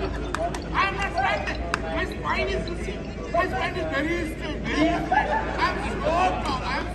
I am not standing. My spine is very straight. I am slow now. I am